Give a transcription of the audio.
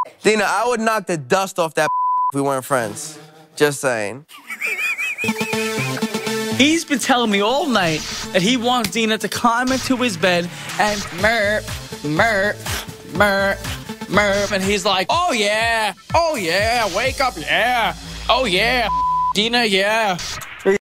Deena, I would knock the dust off that if we weren't friends. Just saying. He's been telling me all night that he wants Deena to climb into his bed and murp, and he's like, oh yeah, wake up, yeah, oh yeah, Deena, yeah.